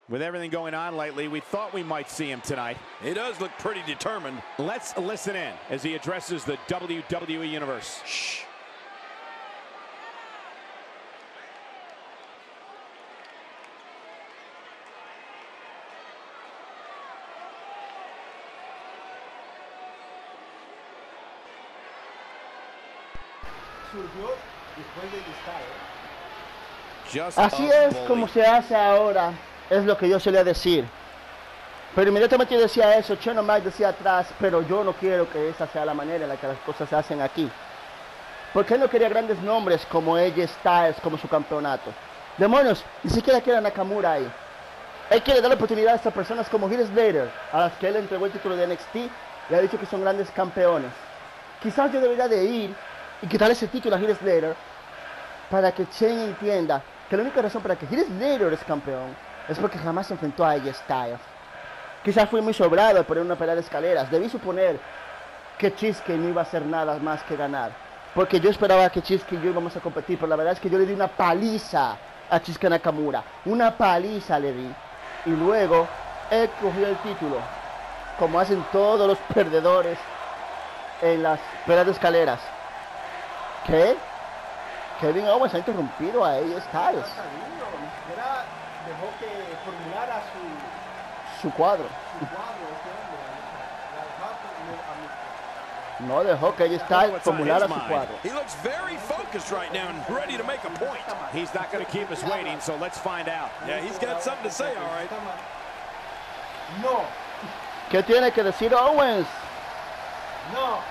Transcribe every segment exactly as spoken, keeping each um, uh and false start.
With everything going on lately, we thought we might see him tonight. He does look pretty determined. Let's listen in as he addresses the W W E Universe. Shh. Así es como se hace ahora, es lo que yo solía decir. Pero inmediatamente yo decía eso, Shane O'Mac decía atrás, pero yo no quiero que esa sea la manera en la que las cosas se hacen aquí. Porque él no quería grandes nombres como A J Styles, como su campeonato. Demonios, ni siquiera quiere a Nakamura ahí. Él quiere darle oportunidad a estas personas como Heath Slater, a las que él entregó el título de N X T y ha dicho que son grandes campeones. Quizás yo debería de ir y quitarle ese título a Heath Slater para que Shane entienda que la única razón para que Heath Slater es campeón es porque jamás se enfrentó a A J Styles. Quizás fui muy sobrado al poner una pelea de escaleras. Debí suponer que Chisque no iba a hacer nada más que ganar, porque yo esperaba que Chisque y yo íbamos a competir, pero la verdad es que yo le di una paliza a Chisque Nakamura. Una paliza le di. Y luego él cogió el título, como hacen todos los perdedores en las peleas de escaleras. ¿Qué? Kevin Owens ha interrumpido a A J Styles. Dejó que formulara su, su cuadro. su cuadro este No dejó que A J Styles formulara su cuadro. He looks very focused right now and ready to make a point. He's not going to keep us waiting, so let's find out. Yeah, he's got something to say, all right. No. ¿Qué tiene que decir Owens? No.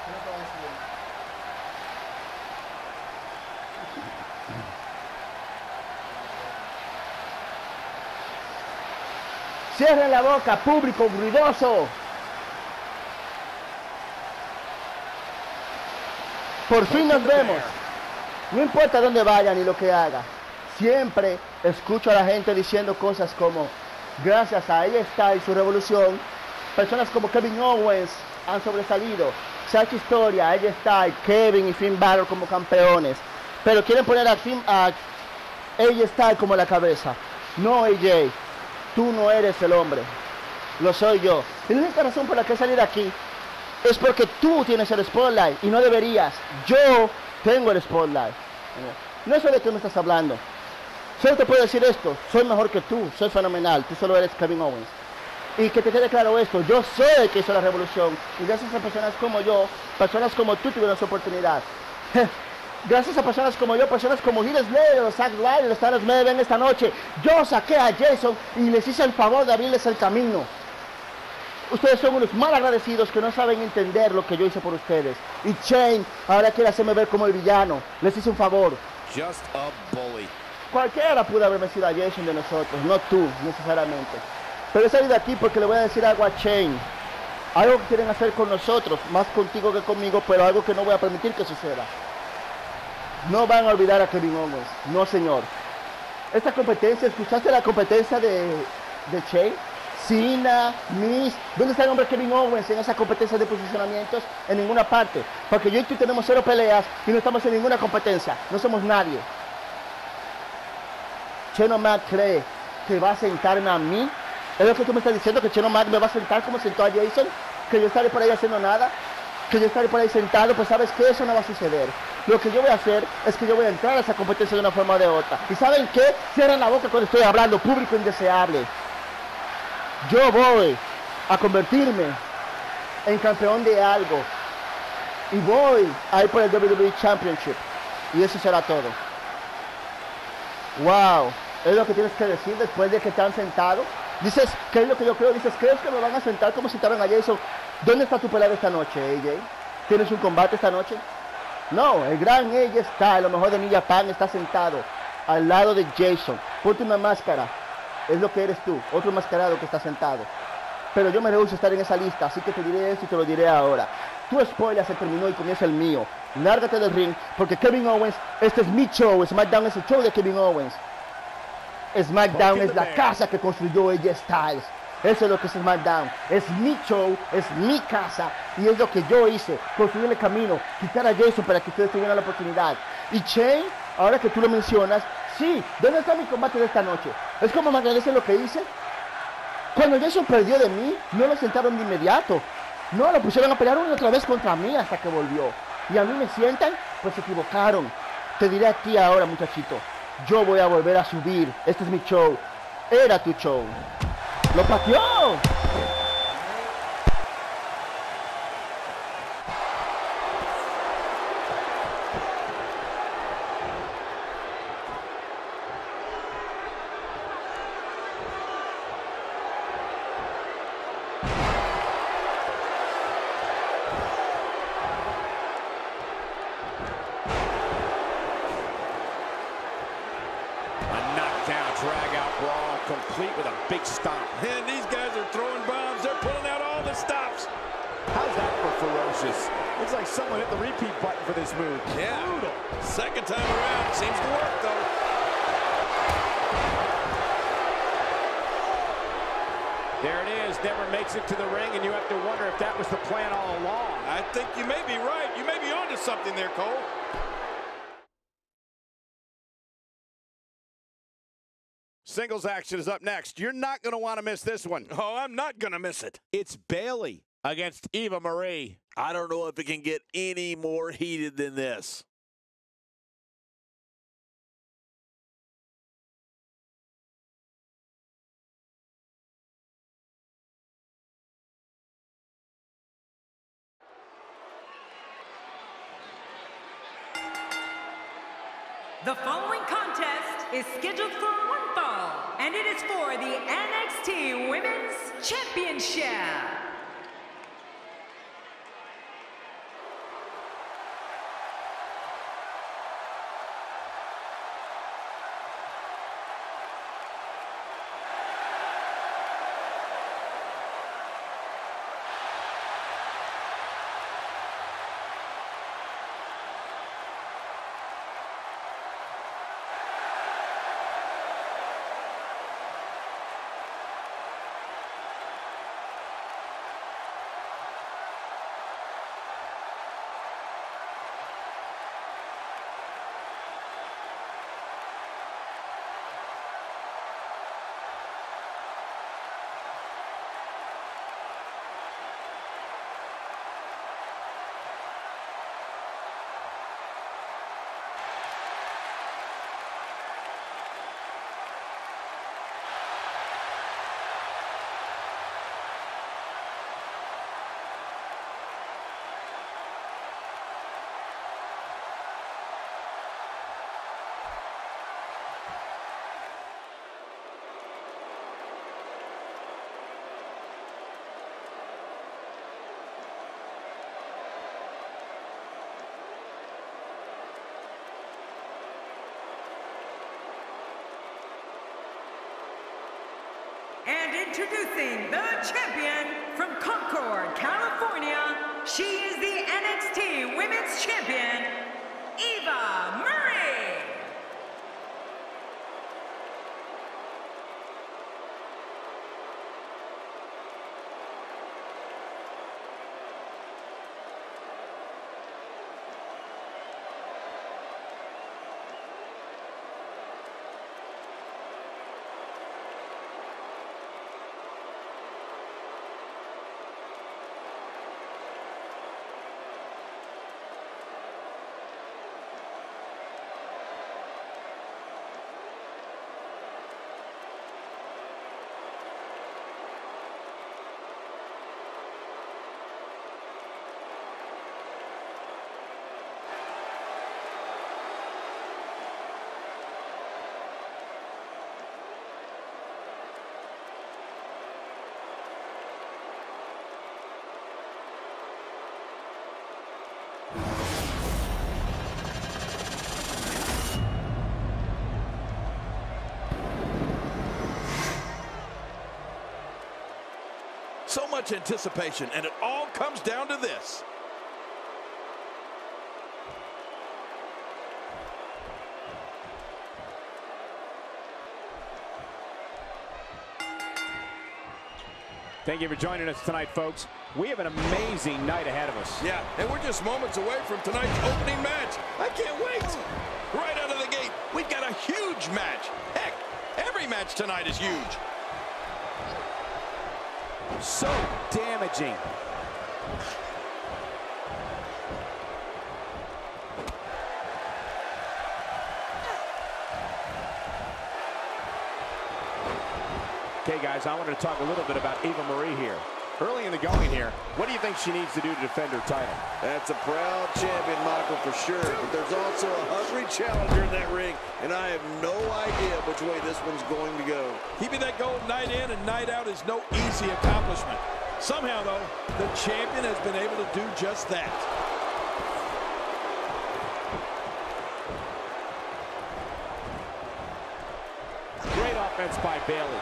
Cierren la boca, público ruidoso. Por fin nos vemos. No importa dónde vaya ni lo que haga. Siempre escucho a la gente diciendo cosas como: gracias a ella está y su revolución, personas como Kevin Owens han sobresalido. Se ha hecho historia, ella está, Kevin y Finn Balor como campeones. Pero quieren poner a Finn, a ella está como la cabeza. No, A J. Tú no eres el hombre, lo soy yo. Y la única razón por la que salir aquí es porque tú tienes el spotlight y no deberías. Yo tengo el spotlight. No sé de qué me estás hablando. Solo te puedo decir esto: soy mejor que tú, soy fenomenal, tú solo eres Kevin Owens. Y que te quede claro esto: yo soy el que hizo la revolución. Y gracias a personas como yo, personas como tú tuvieron su oportunidad. Gracias a personas como yo, personas como Heath Slater o Zack Ryder, los Thanos me ven esta noche. Yo saqué a Jason y les hice el favor de abrirles el camino. Ustedes son unos mal agradecidos que no saben entender lo que yo hice por ustedes. Y Shane ahora quiere hacerme ver como el villano. Les hice un favor. Just a bully. Cualquiera pudo haber vencido a Jason de nosotros, no tú necesariamente. Pero he salido aquí porque le voy a decir algo a Shane. Algo que quieren hacer con nosotros, más contigo que conmigo, pero algo que no voy a permitir que suceda. No van a olvidar a Kevin Owens, no señor. Esta competencia, ¿escuchaste la competencia de, de Shane? Cena, Miz, ¿dónde está el hombre Kevin Owens en esa competencia de posicionamientos? En ninguna parte, porque yo y tú tenemos cero peleas y no estamos en ninguna competencia, no somos nadie. Shane O'Mac cree que va a sentarme a mí. ¿Es lo que tú me estás diciendo, que Shane O'Mac me va a sentar como sentó a Jason? ¿Que yo estaré por ahí haciendo nada? ¿Que yo estaré por ahí sentado? Pues sabes que eso no va a suceder. Lo que yo voy a hacer es que yo voy a entrar a esa competencia de una forma o de otra. ¿Y saben qué? Cierran la boca cuando estoy hablando, público indeseable. Yo voy a convertirme en campeón de algo. Y voy a ir por el W W E Championship. Y eso será todo. Wow. ¿Es lo que tienes que decir después de que te han sentado? Dices, ¿qué es lo que yo creo? Dices, ¿crees que me van a sentar como sentaron a Jason? ¿Dónde está tu pelea esta noche, A J? ¿Tienes un combate esta noche? No, el gran A J está, lo mejor de New Japan, está sentado al lado de Jason. Ponte una máscara, es lo que eres tú, otro enmascarado que está sentado. Pero yo me rehuso a estar en esa lista, así que te diré eso y te lo diré ahora. Tu spoiler se terminó y comienza el mío. Lárgate del ring, porque Kevin Owens, este es mi show, SmackDown es el show de Kevin Owens. SmackDown es la casa que construyó A J Styles. Eso es lo que es SmackDown. Es mi show, es mi casa y es lo que yo hice. Construir el camino, quitar a Jason para que ustedes tuvieran la oportunidad. Y Shane, ahora que tú lo mencionas, Sí, ¿dónde está mi combate de esta noche? ¿Es como me agradecen lo que hice? Cuando Jason perdió de mí, no lo sentaron de inmediato. No, lo pusieron a pelear una y otra vez contra mí hasta que volvió. Y a mí me sientan, pues se equivocaron. Te diré a ti ahora, muchachito. Yo voy a volver a subir. Este es mi show. Era tu show. ¡Lo pateó! Drag-out brawl complete with a big stomp. And these guys are throwing bombs. They're pulling out all the stops. How's that for ferocious? Looks like someone hit the repeat button for this move. Yeah. Brutal. Second time around. Seems to work, though. There it is. Never makes it to the ring, and you have to wonder if that was the plan all along. I think you may be right. You may be onto something there, Cole. Singles action is up next. You're not going to want to miss this one. Oh, I'm not going to miss it. It's Bayley against Eva Marie. I don't know if it can get any more heated than this. The following contest is scheduled for one fall, and it is for the N X T Women's Championship. And introducing the champion from Concord, California, she is the N X T Women's Champion, Eva Marie. So much anticipation, and it all comes down to this. Thank you for joining us tonight, folks. We have an amazing night ahead of us. Yeah, and we're just moments away from tonight's opening match. I can't wait. Right out of the gate, we've got a huge match. Heck, every match tonight is huge. So damaging. Okay, guys, I wanted to talk a little bit about Eva Marie here. Early in the going here, what do you think she needs to do to defend her title? That's a proud champion, Michael, for sure. But there's also a hungry challenger in that ring, and I have no idea which way this one's going to go. Keeping that gold night in and night out is no easy accomplishment. Somehow, though, the champion has been able to do just that. Great offense by Bayley.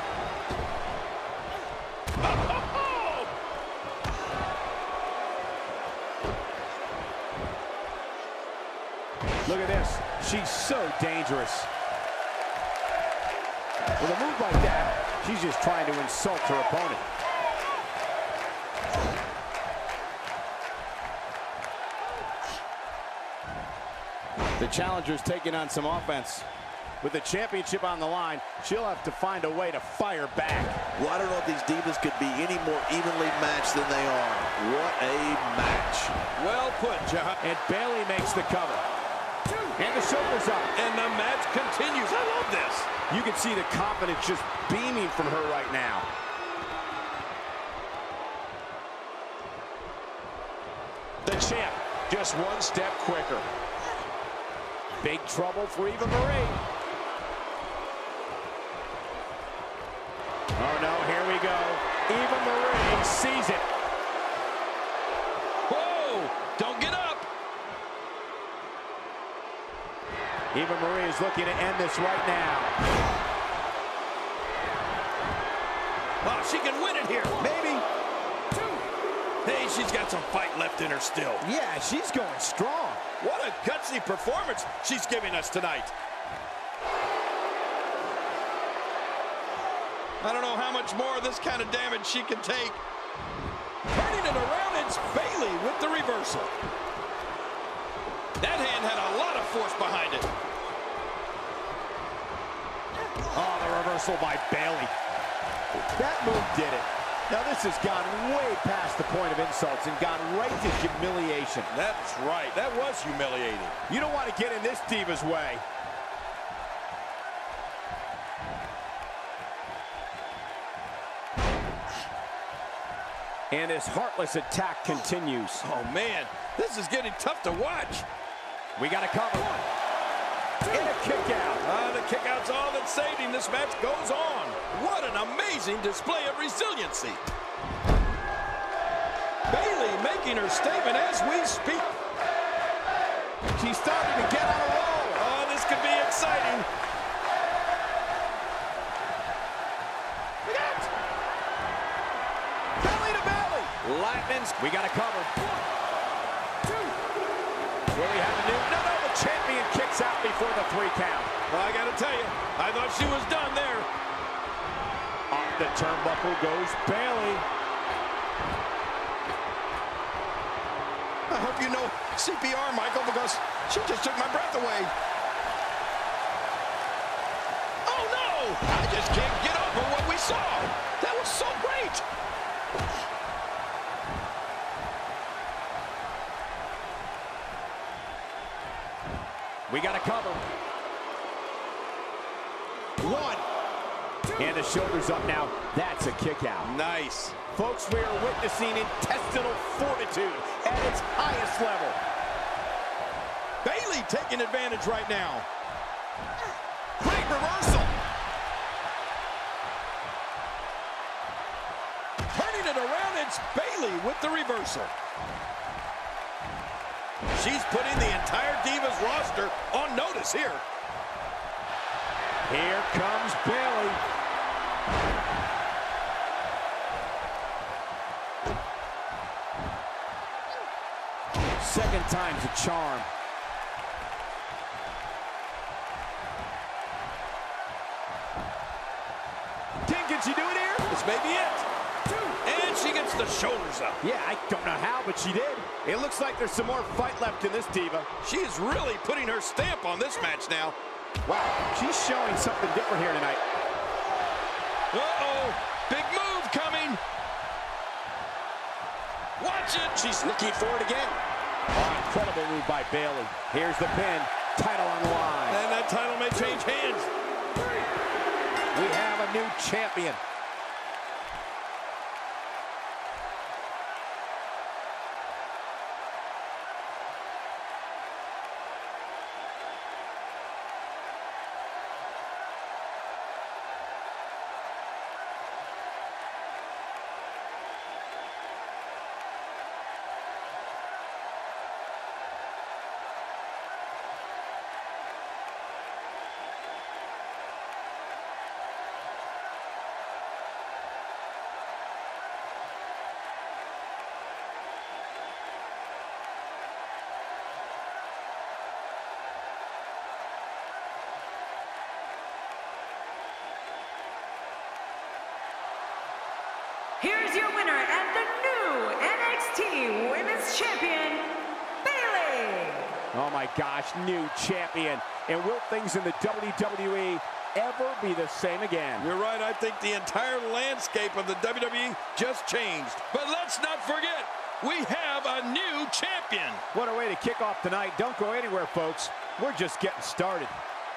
Look at this. She's so dangerous. With a move like that, she's just trying to insult her opponent. The challenger's taking on some offense. With the championship on the line, she'll have to find a way to fire back. Well, I don't know if these divas could be any more evenly matched than they are. What a match. Well put, John. And Bayley makes the cover. And the shoulders up. And the match continues. I love this. You can see the confidence just beaming from her right now. The champ, just one step quicker. Big trouble for Eva Marie. Oh no, here we go. Eva Marie sees it. Whoa, don't get up. Eva Marie is looking to end this right now. Oh, she can win it here. Maybe. Hey, she's got some fight left in her still. Yeah, she's going strong. What a gutsy performance she's giving us tonight. I don't know how much more of this kind of damage she can take. Turning it around, it's Bayley with the reversal. That hand had a lot of force behind it. Oh, the reversal by Bayley. That move did it. Now this has gone way past the point of insults and gone right to humiliation. That's right. That was humiliating. You don't want to get in this diva's way. And his heartless attack continues. Oh, man. This is getting tough to watch. We got a cover. And a kick out. Ah, the kick out's all that's saving. This match goes on. What an amazing display of resiliency. Bayley making her statement as we speak. She's starting to get on a roll. Oh, this could be exciting. Look out! Belly to belly. Lightning's. We got a cover. Will we have a new? No, no, the champion kicks out before the three count. Well, I got to tell you, I thought she was done there. Off the turnbuckle goes Bayley. I hope you know C P R, Michael, because she just took my breath away. Oh, no! I just can't get over what we saw. That was so great. We got a cover. One. And the shoulders up now. That's a kick out. Nice. Folks, we are witnessing intestinal fortitude at its highest level. Bayley taking advantage right now. Great reversal. Turning it around, it's Bayley with the reversal. She's putting the entire Divas roster on notice here. Here comes Bayley. Second time's a charm. King, can she do it here? This may be it. And she gets the shoulders up. Yeah, I don't know how, but she did. It looks like there's some more fight left in this diva. She is really putting her stamp on this match now. Wow, she's showing something different here tonight. Uh-oh, big move coming. Watch it. She's looking for it again. Oh, incredible move by Bayley. Here's the pin. Title on the line. And that title may change hands. We have a new champion. Here's your winner and the new N X T Women's Champion, Bayley. Oh my gosh, new champion. And will things in the W W E ever be the same again? You're right, I think the entire landscape of the W W E just changed. But let's not forget, we have a new champion. What a way to kick off tonight. Don't go anywhere, folks. We're just getting started.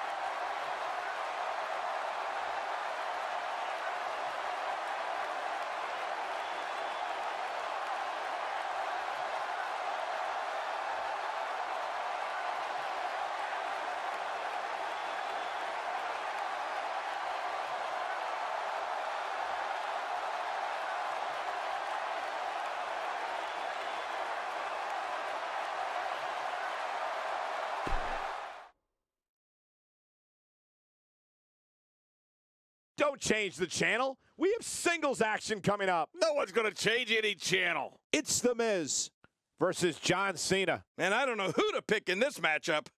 Don't change the channel. We have singles action coming up. No one's going to change any channel. It's The Miz versus John Cena. And I don't know who to pick in this matchup.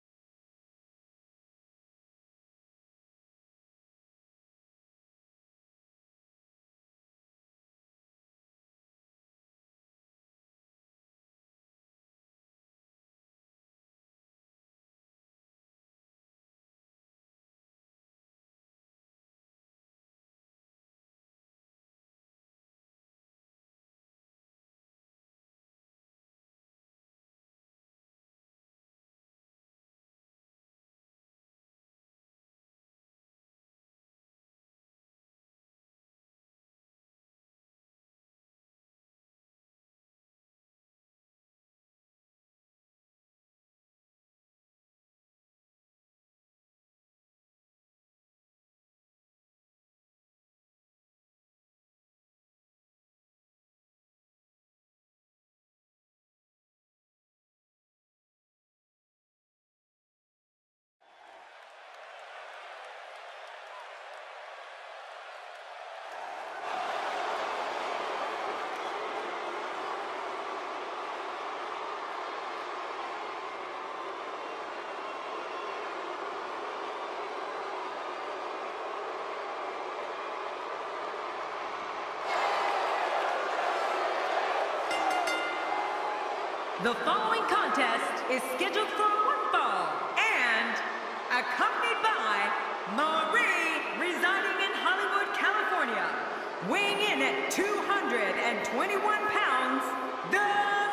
The following contest is scheduled for one fall and accompanied by Marie, residing in Hollywood, California, weighing in at two hundred twenty-one pounds, The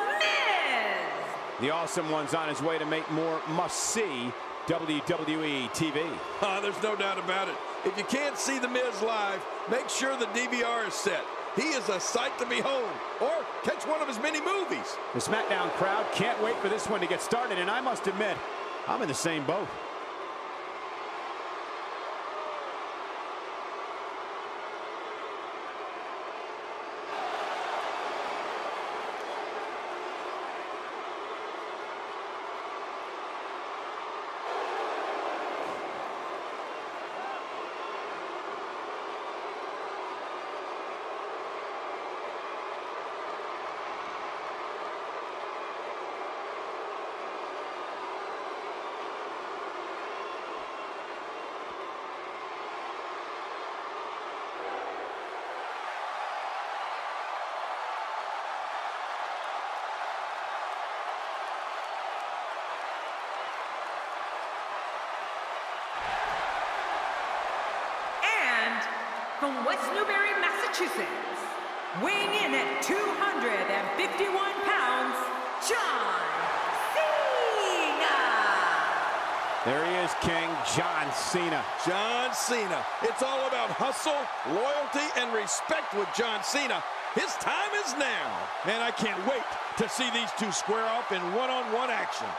Miz. The Awesome One's on his way to make more must-see W W E T V. Oh, there's no doubt about it. If you can't see The Miz live, make sure the D V R is set. He is a sight to behold. Or catch one of his many movies. The SmackDown crowd can't wait for this one to get started, and I must admit, I'm in the same boat. from West Newbury, Massachusetts, weighing in at two hundred fifty-one pounds, John Cena. There he is, King, John Cena. John Cena. It's all about hustle, loyalty, and respect with John Cena. His time is now. Man, I can't wait to see these two square off in one-on-one action.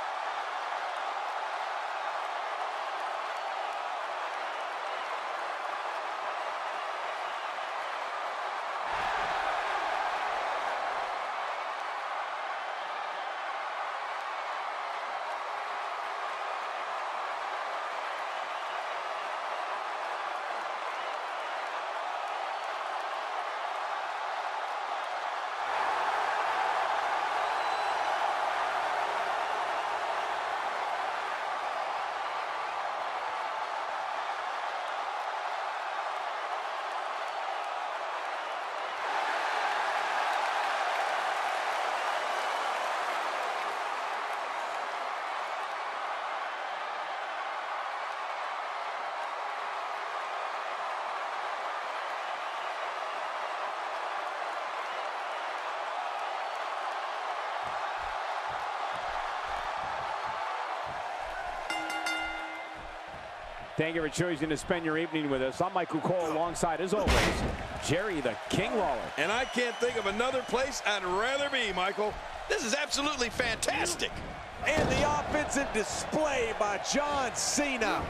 Thank you for choosing to spend your evening with us. I'm Michael Cole alongside, as always, Jerry the King Lawler. And I can't think of another place I'd rather be, Michael. This is absolutely fantastic. And the offensive display by John Cena.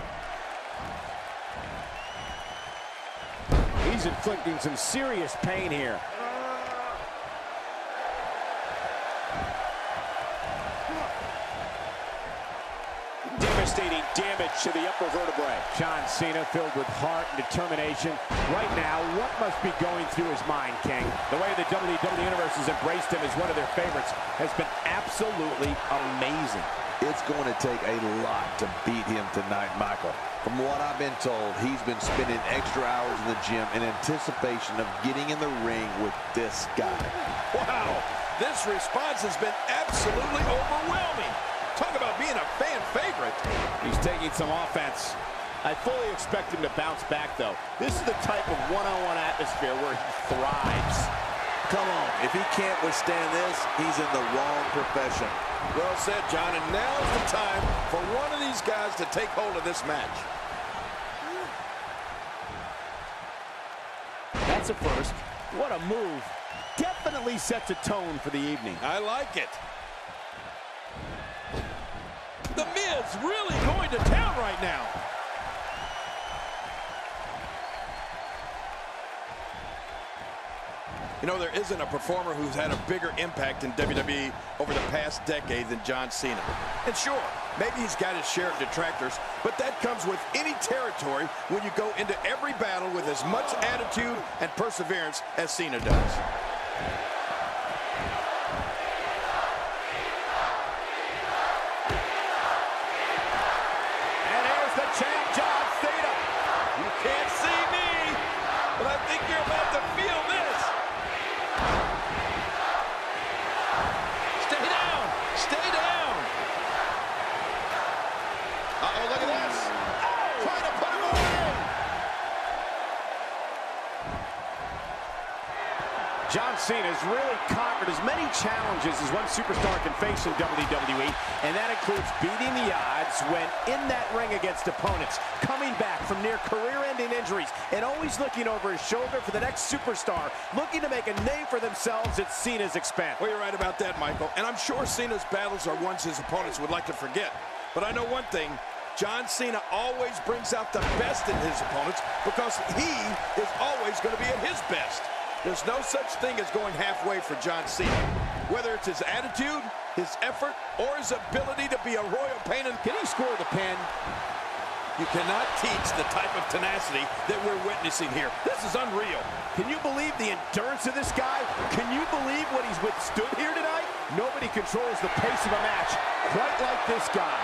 He's inflicting some serious pain here. Devastating damage to the upper vertebrae. John Cena filled with heart and determination. Right now, what must be going through his mind, King? The way the W W E Universe has embraced him as one of their favorites has been absolutely amazing. It's going to take a lot to beat him tonight, Michael. From what I've been told, he's been spending extra hours in the gym in anticipation of getting in the ring with this guy. Wow, this response has been absolutely overwhelming. Talk about being a fan favorite. He's taking some offense. I fully expect him to bounce back, though. This is the type of one-on-one atmosphere where he thrives. Come on, if he can't withstand this, he's in the wrong profession. Well said, John, and now is the time for one of these guys to take hold of this match. That's a first. What a move. Definitely sets a tone for the evening. I like it. The Miz really going to town right now. You know, there isn't a performer who's had a bigger impact in W W E over the past decade than John Cena. And sure, maybe he's got his share of detractors, but that comes with any territory when you go into every battle with as much attitude and perseverance as Cena does. And here's the champ, John Cena. You can't see me, but I think you're about to feel this. Stay down. Stay down. Uh-oh, look at this. Oh, trying to put him away. John Cena has really conquered as many challenges as one superstar can face in W W E, and that includes beating the odds when in that ring against opponents, coming back from near career-ending injuries, and always looking over his shoulder for the next superstar, looking to make a name for themselves at Cena's expense. Well, you're right about that, Michael. And I'm sure Cena's battles are ones his opponents would like to forget. But I know one thing. John Cena always brings out the best in his opponents because he is always going to be at his best. There's no such thing as going halfway for John Cena. Whether it's his attitude, his effort, or his ability to be a royal pain in... Can he score the pin? You cannot teach the type of tenacity that we're witnessing here. This is unreal. Can you believe the endurance of this guy? Can you believe what he's withstood here tonight? Nobody controls the pace of a match quite like this guy.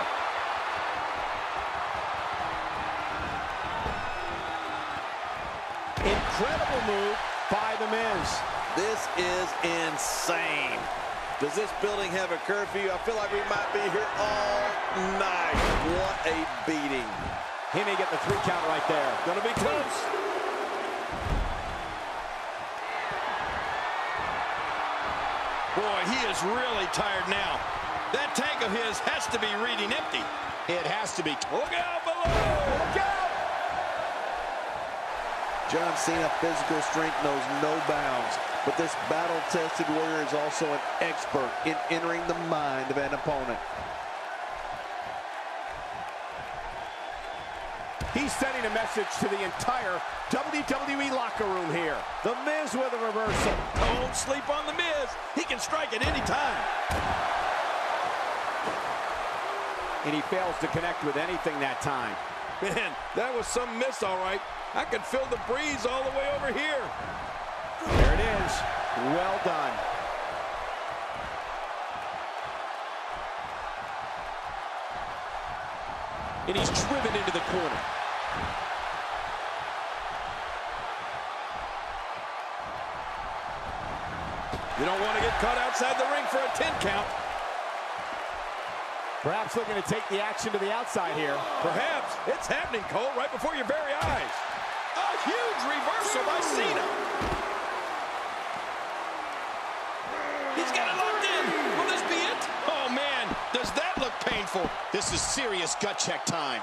Incredible move by The Miz. This is insane. Does this building have a curfew? I feel like we might be here all night. What a beating. He may get the three count right there. Gonna be close. Boy, he is really tired now. That tank of his has to be reading empty. It has to be. Look out below! Look out! John Cena physical strength knows no bounds, but this battle-tested warrior is also an expert in entering the mind of an opponent. He's sending a message to the entire W W E locker room here. The Miz with a reversal. Don't sleep on The Miz. He can strike at any time. And he fails to connect with anything that time. Man, that was some miss, all right. I could feel the breeze all the way over here. There it is. Well done. And he's driven into the corner. You don't want to get caught outside the ring for a ten count. Perhaps looking to take the action to the outside here. Perhaps. It's happening, Cole, right before your very eyes. A huge reversal by Cena. He's got it locked in. Will this be it? Oh, man, does that look painful? This is serious gut check time.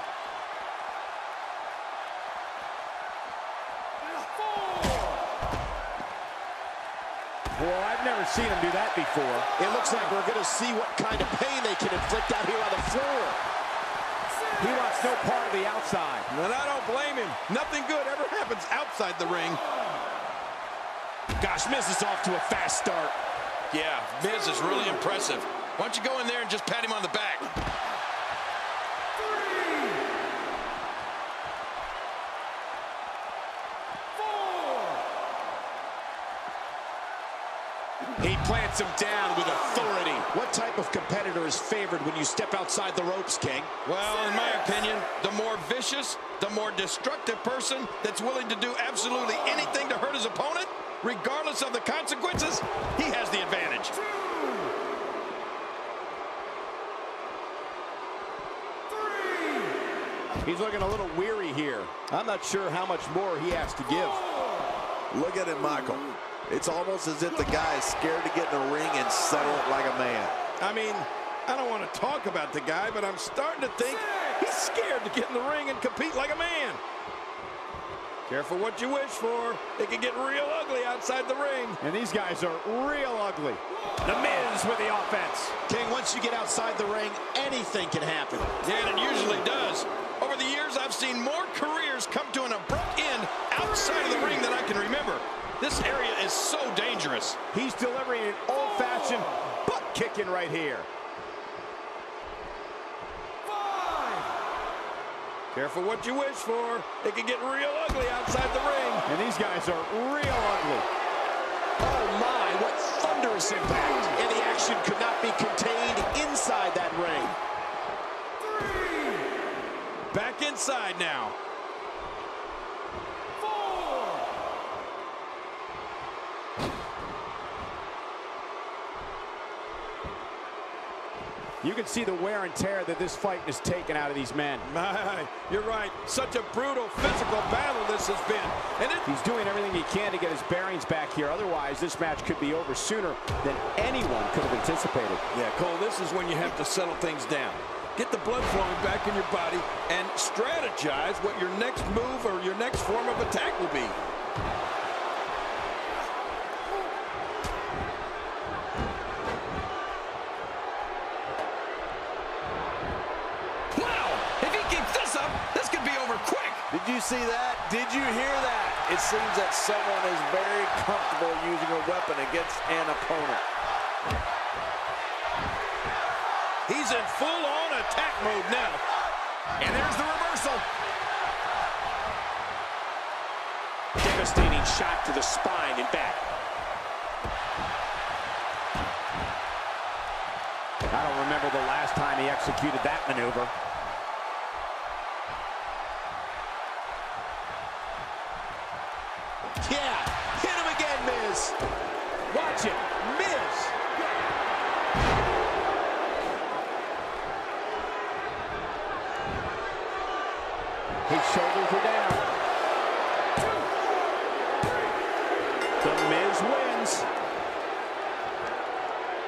Well, I've never seen him do that before. It looks like we're going to see what kind of pain they can inflict out here on the floor. He wants no part of the outside. And I don't blame him. Nothing good ever happens outside the ring. Gosh, Miz is off to a fast start. Yeah, Miz is really impressive. Why don't you go in there and just pat him on the back? He plants him down with authority. What type of competitor is favored when you step outside the ropes, King? Well, in my opinion, the more vicious, the more destructive person that's willing to do absolutely anything to hurt his opponent, regardless of the consequences, he has the advantage. He's looking a little weary here. I'm not sure how much more he has to give. Look at it, Michael. It's almost as if the guy is scared to get in the ring and settle it like a man. I mean, I don't want to talk about the guy, but I'm starting to think he's scared to get in the ring and compete like a man. Careful what you wish for. It can get real ugly outside the ring. And these guys are real ugly. The Miz with the offense. King, once you get outside the ring, anything can happen. Yeah, and it usually does. Over the years, I've seen more careers come to an abrupt end outside of the ring than I can remember. This area is so dangerous. He's delivering an old-fashioned butt kicking right here. Five. Careful what you wish for. It can get real ugly outside the ring. And these guys are real ugly. Oh my, what thunderous impact. And the action could not be contained inside that ring. Three. Back inside now. You can see the wear and tear that this fight has taken out of these men. My, you're right. Such a brutal physical battle this has been. And it He's doing everything he can to get his bearings back here. Otherwise, this match could be over sooner than anyone could have anticipated. Yeah, Cole, this is when you have to settle things down. Get the blood flowing back in your body and strategize what your next move or your next form of attack will be. Did you see that? Did you hear that? It seems that someone is very comfortable using a weapon against an opponent. He's in full-on attack mode now. And there's the reversal. Devastating shot to the spine and back. I don't remember the last time he executed that maneuver. Yeah, hit him again, Miz. Watch it, Miz. His shoulders are down. The Miz wins.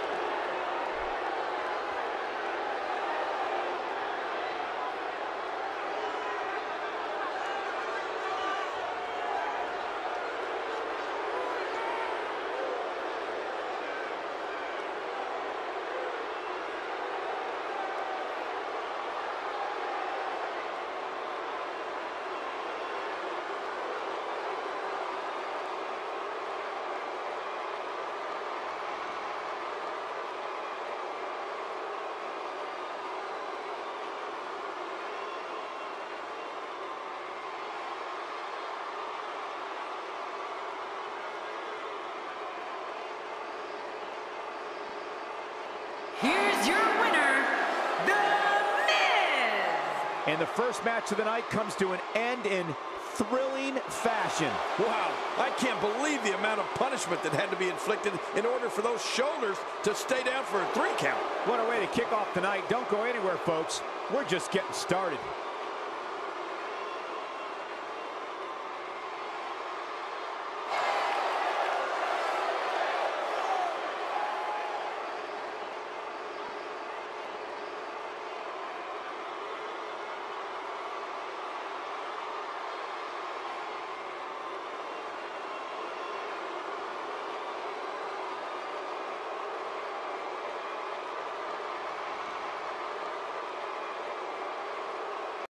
And the first match of the night comes to an end in thrilling fashion. Wow, I can't believe the amount of punishment that had to be inflicted in order for those shoulders to stay down for a three count. What a way to kick off the night. Don't go anywhere, folks. We're just getting started.